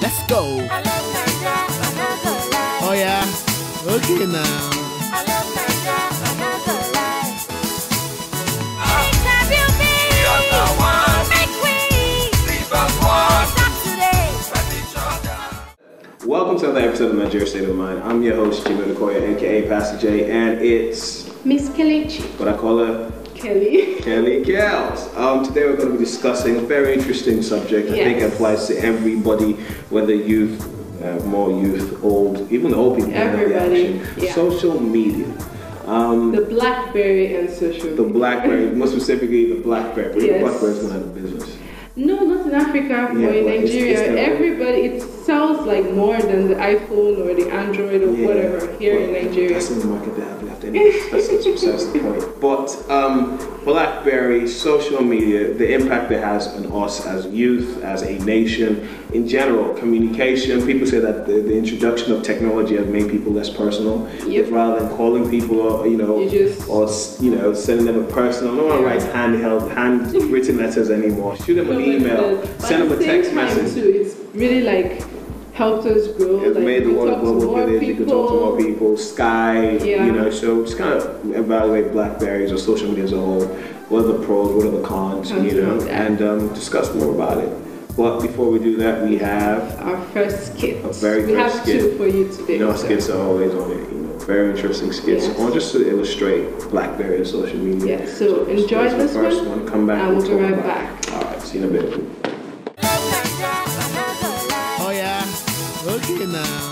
Let's go. I love Nigeria, I'm not gonna lie. Oh yeah. Okay now. I love Nigeria, I'm not gonna lie. Anytime you be, you're the one. Make we sleep as one. Stop today. Welcome to another episode of Nigerian State of Mind. I'm your host, Odukoya, aka Pastor J, and it's Miss Kelechi. what I call her, Kelly. Kelly Gals. Today we're going to be discussing a very interesting subject. I think it applies to everybody, whether youth, more youth, old, even old people. Everybody. Yeah. Social media. The BlackBerry and social The media. BlackBerry, more specifically the BlackBerry. Yes. BlackBerry's going out of business. No, not in Africa, but Yeah, in but it's Nigeria. Everybody, it sells like more than the iPhone or the Android or whatever here in Nigeria. That's in the market they have left anyway. That's the point. But BlackBerry, social media, the impact it has on us as youth, as a nation, in general, communication. People say that the introduction of technology has made people less personal. Yep. Rather than calling people, or sending them a personal. No one writes handwritten letters anymore. Shoot them an email, send them a text message. Too, it's really like helped us grow. It's like, made the world a global village. You can talk to more people. Sky, so just kind of evaluate BlackBerries or social media as a whole. What are the pros? What are the cons? And discuss more about it. But before we do that, we have our first skit. We have two for you today. Skits are always on it. Very interesting skits. Yes. On just to illustrate BlackBerry and social media. Yeah. So enjoy this first one. Come back. and we'll be talk right about back. it. All right. See you in a bit. Oh yeah. Okay now.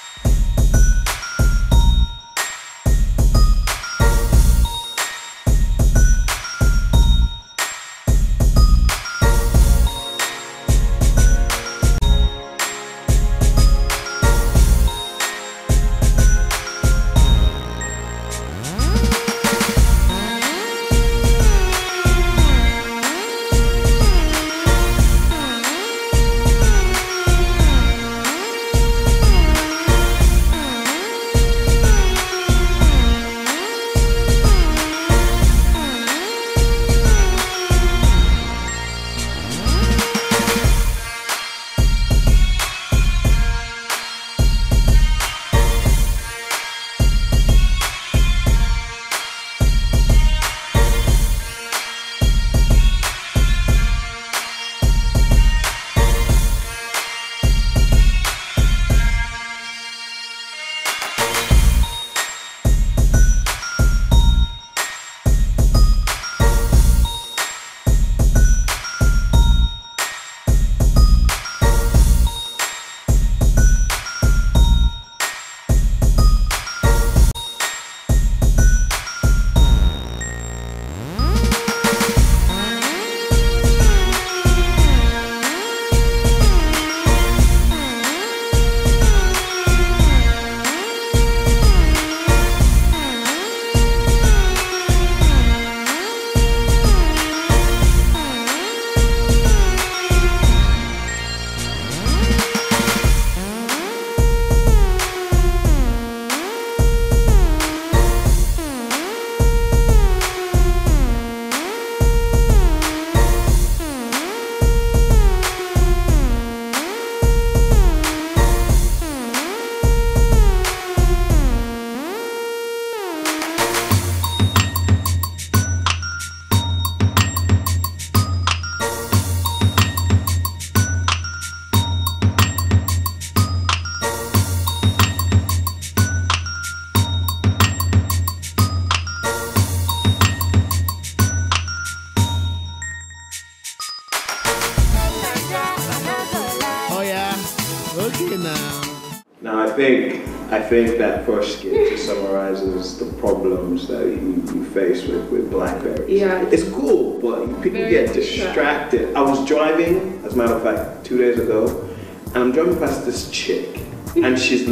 Okay now. Now I think that first skit just summarizes the problems that you face with BlackBerry. Yeah. It's cool, but people get distracted. I was driving, as a matter of fact, 2 days ago, and I'm driving past this chick, and she's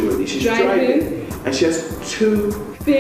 driving, and she has two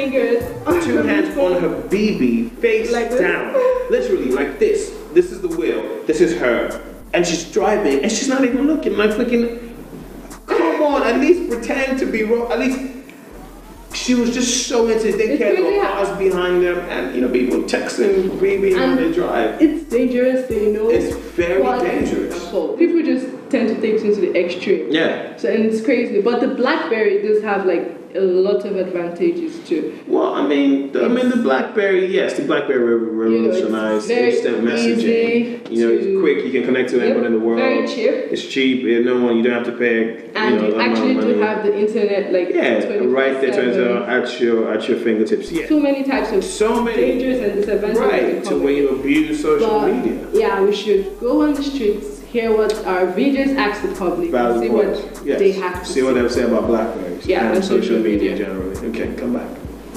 hands on her BB, face like down, literally like this. This is the wheel, this is her, and she's driving, and she's not even looking. I'm thinking, come on, at least pretend to be wrong. At least she was just so into it. They cared about cars behind them, and people texting BB when they drive. It's dangerous, It's very dangerous. People just tend to to take things to the extreme. Yeah. So and it's crazy, but the BlackBerry does have like a lot of advantages too. Well, I mean, the BlackBerry, yes, the BlackBerry revolutionized instant messaging. It's quick. You can connect to anyone in the world. Very cheap. It's cheap. You don't have to pay. And you actually do have the internet, like right there at your fingertips. Yeah. So many types of dangers and disadvantages. Right. To when you abuse social media. Yeah, we should go on the streets, hear what our readers ask the public, and see what they have to see what they say about BlackBerries. Yeah, and social media generally. Okay, come back.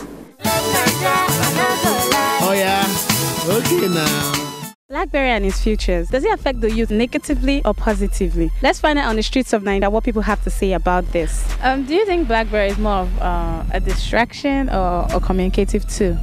Oh yeah. Okay now. BlackBerry and its futures. Does it affect the youth negatively or positively? Let's find out on the streets of Nigeria what people have to say about this. Do you think BlackBerry is more of a distraction or a communicative tool?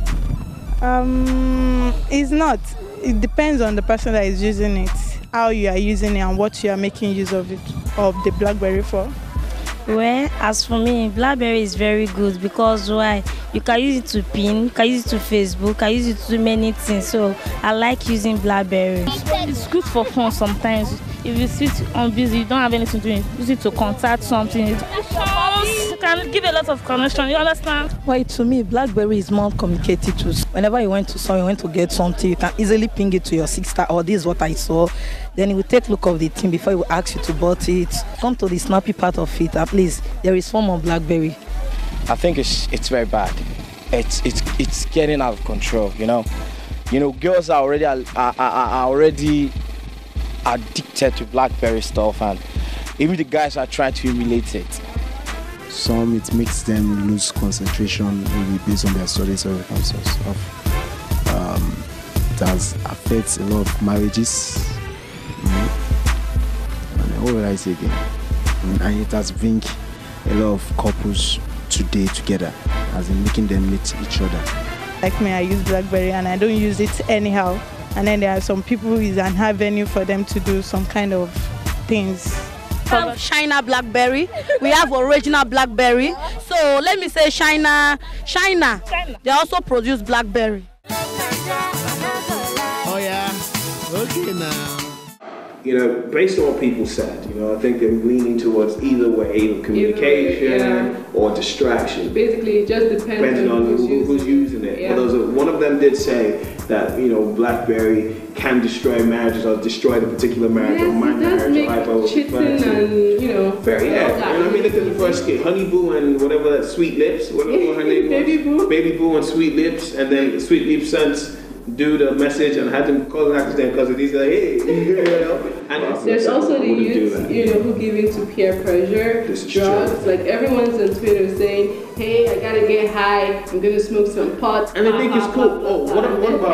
It's not. It depends on the person that is using it, how you are using it, and what you are making use of it, of the BlackBerry for. Well, as for me, BlackBerry is very good because why? You can use it to pin, you can use it to Facebook, you can use it to do many things. So I like using BlackBerry. It's good for fun sometimes. If you sit on busy, you don't have anything to do, use it to contact something. You can give a lot of connection, you understand? Well, to me, BlackBerry is more communicative too. Whenever you went to get something, you can easily ping it to your sister, or this is what I saw. Then he will take a look of the thing before he will ask you to bought it. Come to the snappy part of it, at least there is form of BlackBerry. I think it's very bad. It's getting out of control, girls are already addicted to BlackBerry stuff, and even the guys are trying to emulate it. Some it makes them lose concentration, maybe based on their studies or some stuff. It has affects a lot of marriages. And what will I say again? And it has bring a lot of couples today together, as in making them meet each other. Like me, I use BlackBerry and I don't use it anyhow. And then there are some people who is an avenue for them to do some kind of things. We have China BlackBerry, we have original BlackBerry. So let me say China. They also produce BlackBerry. Oh yeah. Okay now. Based on what people said, I think they're leaning towards either way, either communication or distraction. Basically, it just depends on who's using it. Yeah. But one of them did say that BlackBerry can destroy marriages or destroy the particular marriage or my marriage. Cheating and And I mean, look at the first skit, Honey Boo and whatever that Sweet Lips, whatever her name was. Baby Boo and Sweet Lips, and then Sweet Lips sons do the message and had them call an accident because he's like, hey, And there's also the youth, who give in to peer pressure, drugs. Like everyone's on Twitter saying, hey, I gotta get high, I'm gonna smoke some pot. And I think it's cool. What about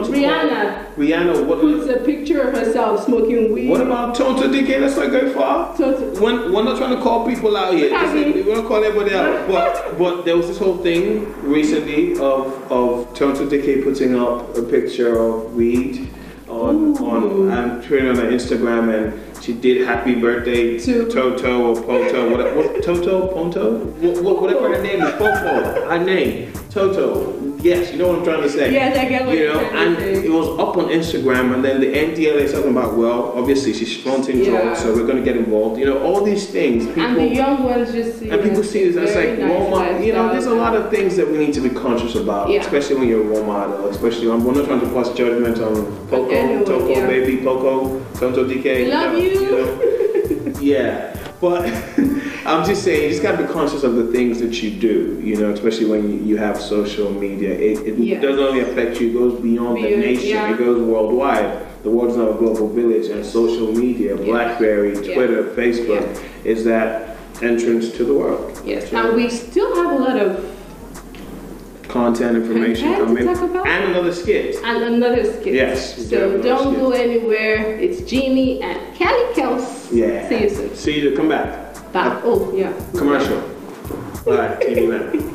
Rihanna puts a picture of herself smoking weed. What about Tonto DK? Let's not go far. We're not trying to call people out here. We're not calling everybody out. But there was this whole thing recently of Tonto DK putting up a picture of weed on Twitter and Instagram, and she did happy birthday to Toto or Poto, what Toto, Ponto, whatever her name is, Popo, her name, Toto. Yes, you know what I'm trying to say. Yes, I get what you're trying to say. It was up on Instagram, and then the NDLA is talking about, well, obviously she's flaunting drugs, so we're going to get involved. All these things. People, and the young ones just see. And people see this as like role model. There's a lot of things that we need to be conscious about, especially when you're a role model. Especially, we're not trying to pass judgment on Poco, Toko, baby, Poco, Tonto DK. We love you. Yeah, but I'm just saying, you just got to be conscious of the things that you do, especially when you have social media. It doesn't only affect you, it goes beyond the nation, it goes worldwide. The world's not a global village, and social media, BlackBerry, Twitter, Facebook, is that entrance to the world. Yes, and we still have a lot of content, information coming, and another skit. Yes. So don't go anywhere. It's Jimmy and Kelly Kels. Yeah. See you soon. See you. Come back. Oh, yeah. Commercial. All right, TV man.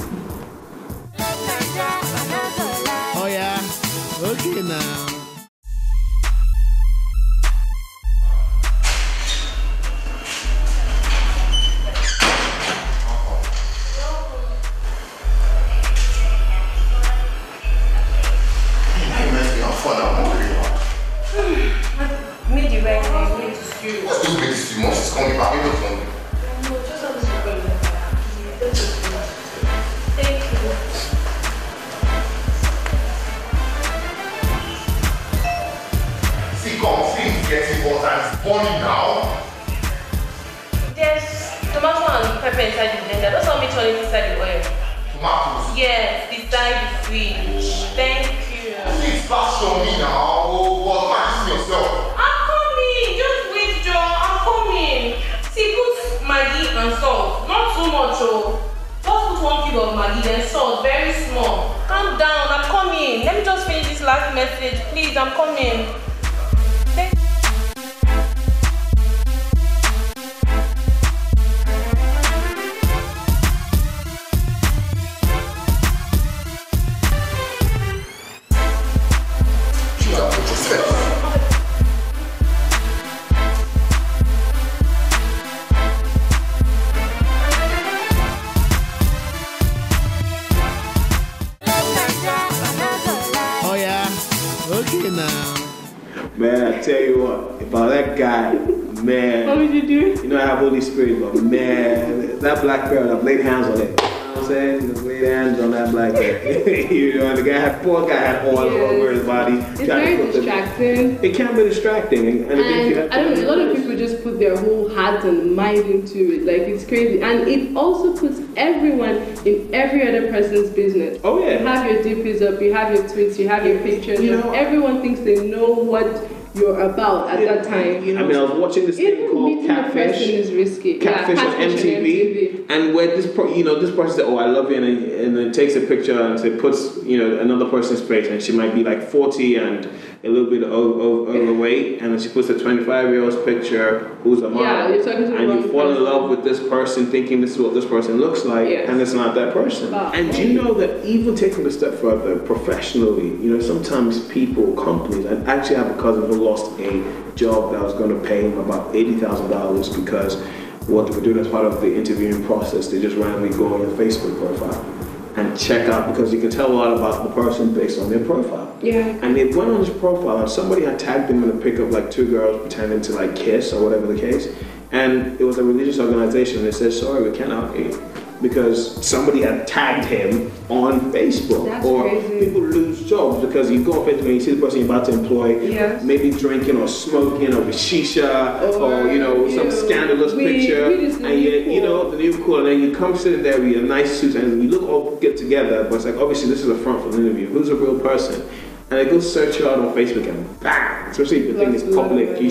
Oh yeah. Okay now. Made the right thing. you. What's this big Simon? She's coming back. Maybe from me. No, just have to go. Thank you. See, come, things get important. It's burning now. There's tomato and pepper inside the blender. Don't want me turn it inside the oil. Tomatoes? Yes, beside the fridge. Thank you. Please flash on me now. Oh, what? Practice yourself. I'm coming. Just wait, Joe. I'm coming. See, put Maggi and salt. Not too much, oh. Just put 1 cube of Maggi and salt. Very small. Calm down. I'm coming. Let me just finish this last message. Please, I'm coming. Thank you. Oh yeah. Okay now. Man, I tell you what, if I that guy, man. What would you do? You know I have Holy Spirit, but man, that black girl, I've laid hands on it. You know what I'm saying? Just laid hands on that black girl. You know, the guy poor guy had oil all over his body. It's very distracting. It can be distracting. And I don't know, a lot of people just put their whole heart and mind into it. Like, it's crazy. And it also puts everyone in every other person's business. Oh, yeah. You have your DPs up, you have your tweets, you have your pictures. You know, everyone thinks they know what you're about at that time. You know? I mean, I was watching this thing called Catfish. Is risky. Catfish on MTV. And where this person said, "Oh, I love you," and then takes a picture and it puts another person's face, and she might be like 40 and a little bit overweight, and then she puts a 25-year-old's picture who's a model, you're talking to the and wrong you fall in person. love with this person, thinking this is what this person looks like, and it's not that person. Wow. And do you know that even taking a step further professionally, sometimes people, companies, I actually have a cousin who lost a job that was going to pay him about $80,000 because what they were doing as part of the interviewing process, they just randomly go on your Facebook profile and check out, because you can tell a lot about the person based on their profile. Yeah. And they went on his profile and somebody had tagged him in a pic of like 2 girls pretending to like kiss or whatever the case. And it was a religious organization, and they said, sorry, we can't help you, because somebody had tagged him on Facebook. That's or crazy. People lose jobs because you go on Facebook and you see the person you're about to employ, maybe drinking or smoking or with shisha or some scandalous picture, and the new cool, and then you come sitting there with a nice suit and you look all get together, but it's like obviously this is a front for the interview. Who's a real person? And they go search you out on Facebook and bang! Especially if you think it's public,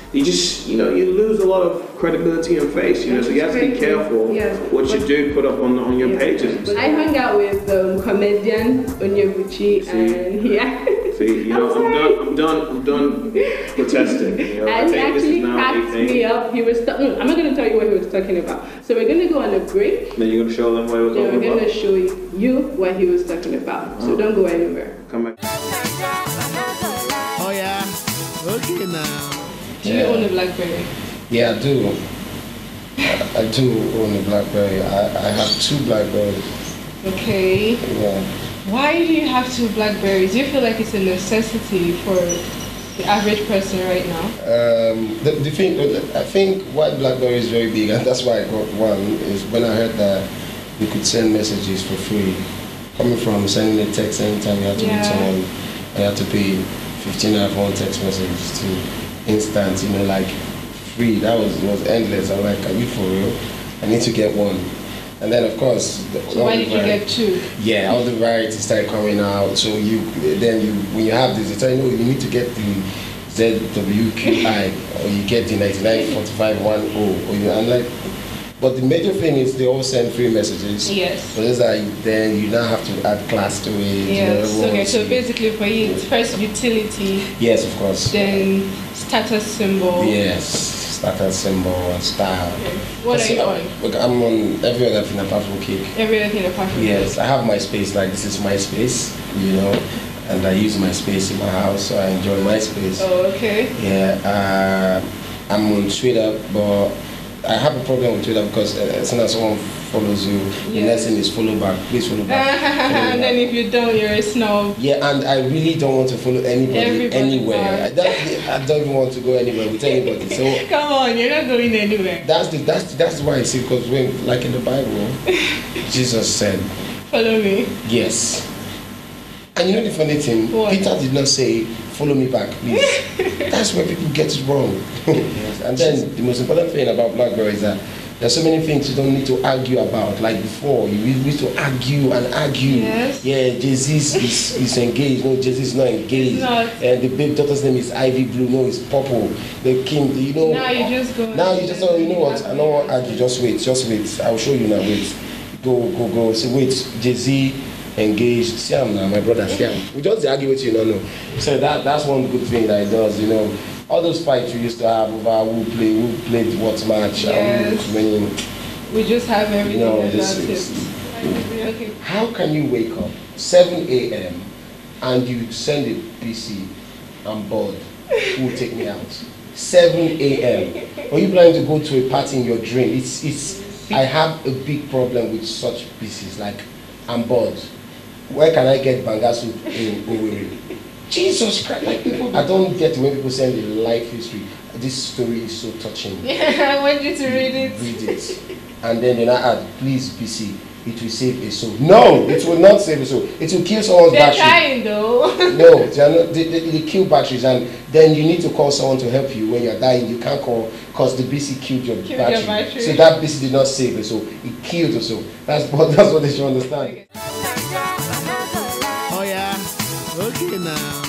you lose a lot of credibility and face, so you have to be careful what you do put up on your pages. I hung out with comedian Onyebuchi, and See, I'm done protesting. And he actually cracked me up. He was I'm not going to tell you what he was talking about. So we're going to go on a break. Then you're going to show them what he was talking about? Then we're going to show you what he was talking about. So don't go anywhere. Come back. Oh yeah. Okay now. Do you own a BlackBerry? Yeah, I do. I do own a BlackBerry. I have 2 BlackBerries. Okay. Yeah. Why do you have 2 BlackBerries? Do you feel like it's a necessity for the average person right now? The thing, I think why BlackBerry is very big, and that's why I got one, is when I heard that you could send messages for free. Coming from sending a text anytime you have to meet someone, you have to pay 15 naira for one text message to instant, like free. That was endless. I'm like, are you for real? I need to get one. And then of course, so why did you get 2? Yeah, all the varieties started coming out. So when you have this, they tell you, you need to get the ZWQI or you get the 994510. I'm like, but the major thing is they all send free messages. Yes. But then you now have to add class to it. Yes. Okay, so basically for you, it's first utility. Yes, of course. Then status symbol. Yes, status symbol and style. Okay. What are you on? Look, I'm on every other thing apart from cake. Every other thing apart from cake? Yes, I have my space, like this is my space, and I use my space in my house, so I enjoy my space. Oh, okay. Yeah, I'm on Twitter, but I have a problem with Twitter because as soon as someone follows you, the next thing is follow back. Please follow back. And then if you don't, you're a snob. Yeah, and I really don't want to follow anybody anywhere. I don't even want to go anywhere with anybody. So come on, you're not going anywhere. That's why I see, because when, like in the Bible, Jesus said, "Follow me." Yes. And you know the funny thing, what? Peter did not say, "Follow me back, please." That's where people get it wrong. Yes. And then the most important thing about BlackBerry is that there's so many things you don't need to argue about. Like before, you used to argue and argue. Yes. Yeah, Jay-Z is engaged. No, Jay-Z is not engaged. It's not. And the baby daughter's name is Ivy Blue. No, it's purple. The king, you know. Now you just go. Now you just, you know what? I don't want to argue. Just wait. I'll show you now. Wait. Go. So wait, Jay-Z engaged. Siam now, my brother Siam. We just argue with you, no. So that's one good thing that it does, you know. All those fights we used to have over who played what match, we just have everything. You know, okay. How can you wake up 7 a.m. and you send a PC, I'm bored, who will take me out? 7 a.m. Are you planning to go to a party in your dream? I have a big problem with such PCs. Like, I'm bored. Where can I get banga soup in Owerri? Jesus Christ! Like people, I don't get when people send the life history. This story is so touching. Yeah, I want you to read it. Read it, and then I add, please PC. It will save a soul. No, it will not save a soul. It will kill someone's battery. They're trying though. No, they are not. They kill batteries, and then you need to call someone to help you when you're dying. You can't call because the BC killed your battery. So that BC did not save the soul. It killed the soul. That's what they should understand. Oh yeah. Okay now.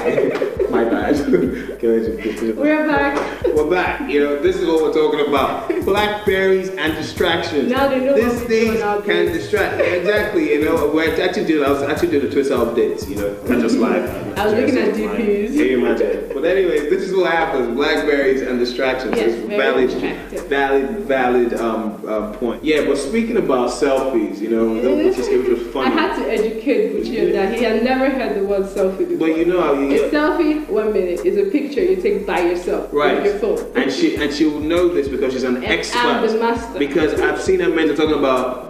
My bad. We're back. We're back. You know, this is what we're talking about. Blackberries and distractions. Now they know These things can distract. Yeah, exactly. You know, I was actually doing a Twitter updates. You know, catch us live. I was looking at DPs. Can you imagine? But anyways, this is what happens. Blackberries and distractions. Yes, It's valid point. Yeah, but speaking about selfies, you know, which was funny. I had to educate Buchi on that. He had never heard the word selfie before. But you know how a selfie, 1 minute, is a picture you take by yourself with your phone. And she will know this because she's an expert. I'm the master. Because I've seen her men talking about.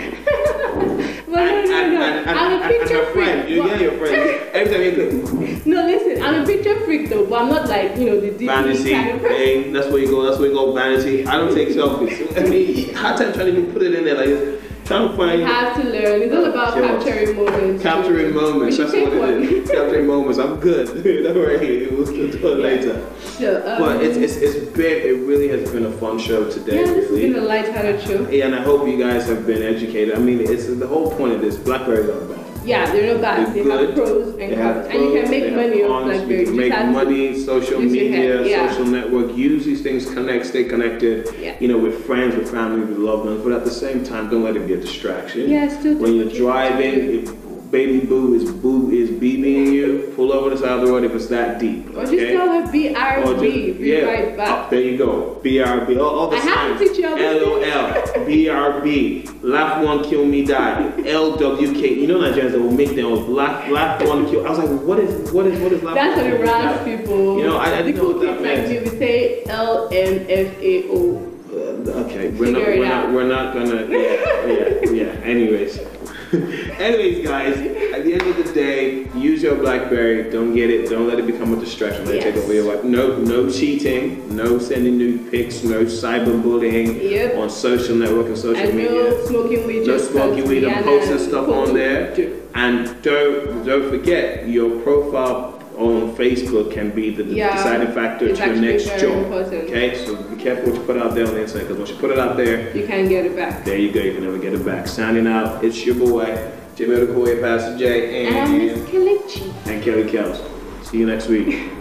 I'm a picture freak. Yeah, your friend. Every time you go. No, listen, I'm a picture freak though, but I'm not like, you know, the deep vanity. kind of person. Hey, that's where you go. That's where you go. Vanity. I don't take selfies. I mean, hard time trying to even put it in there like. Trying to find. You have to learn. It's all about capturing moments. Capturing moments. That's what it is. Capturing moments. I'm good. Don't worry. We'll do it later. So, but it's been. It really has been a fun show today. Yeah, this has been a light-hearted show. Yeah, and I hope you guys have been educated. I mean, it's the whole point of this. Blackberries aren't bad. Yeah, they're not bad. They have pros and cons, and you can make money off Blackberry. You can make money, social media, social network. Use these things, stay connected. Yeah. You know, with friends, with family, with loved ones. But at the same time, don't let it be a distraction. Yeah, still. When you're driving, if baby boo is BBing you, pull over the side of the road if it's that deep. Or just tell her BRB. Be right back. There you go. BRB. All the I have to teach you all this. LOL. BRB. Laugh one, kill me, die. LWK. You know Nigerians that will make their own laugh one, kill. I was like, what is laugh? That's for the rash people. You know, I didn't know what that meant. Like we say LMFAO. Okay, we're not gonna. Yeah. Anyways, guys, at the end of the day, use your Blackberry. Don't get it. Don't let it become a distraction. Let it take over your life. No cheating. No sending nude pics. No cyberbullying on social network and social media. No smoking weed. No smoking weed and posting stuff on there. And don't forget, your profile on Facebook can be the deciding factor to your next job. Okay, so be careful what you put out there on the internet, because once you put it out there, you can't get it back. There you go, you can never get it back. Signing out, it's your boy, Jimmy Odukoya, Pastor J, and Miss Kelechi. And Kelly Kels. See you next week.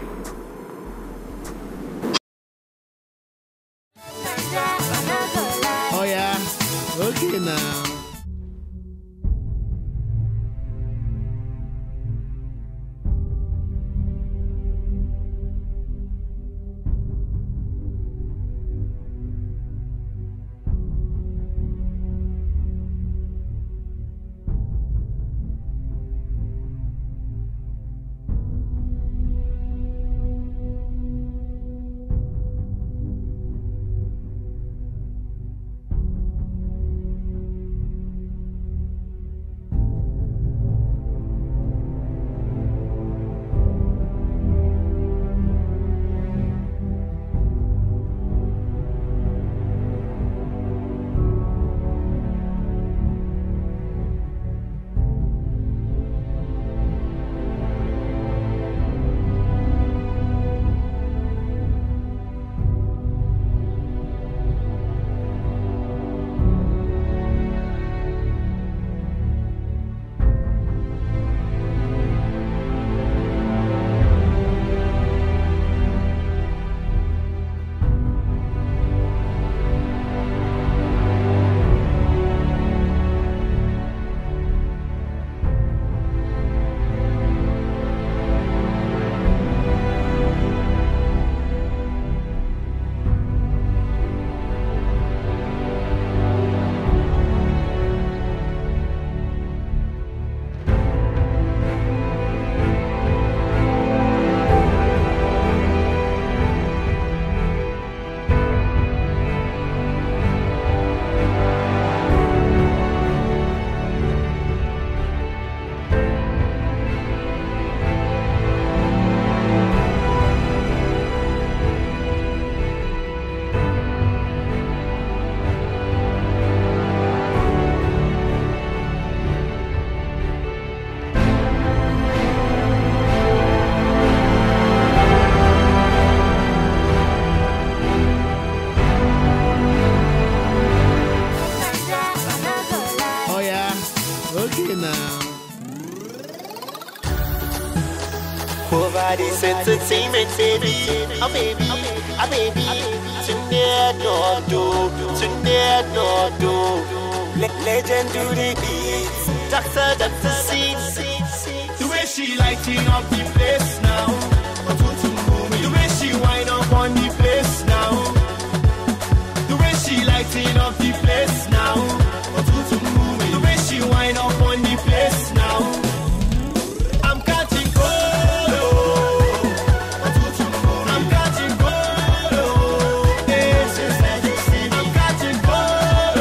Oh yeah, okay now. This entertainment, baby. Oh, baby. Oh, baby. Legend do the beats, doctor the seeds. The way she lighting up the place now. The way she wind up on the place now. The way she lighting up the place now. The way she wind up on the place now. I'm catching cold. I'm catching cold. I'm catching cold.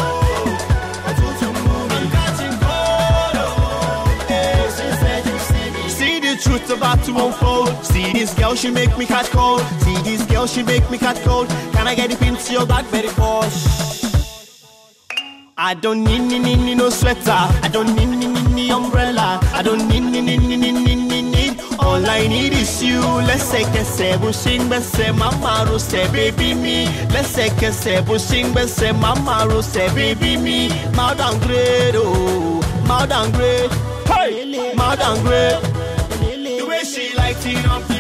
See the truth about to unfold. See this girl, she make me catch cold. See this girl, she make me catch cold. Can I get it into your BlackBerry Porsche? I don't need no sweater. I don't need umbrella. I don't need. All I need is you. Let's say que se bushing bese mama ro say baby me. Let's say que se bushing bese mama ro say baby me. Mouth and grade, oh, mouth and grade, hey, mouth and grade. The way she lighting up.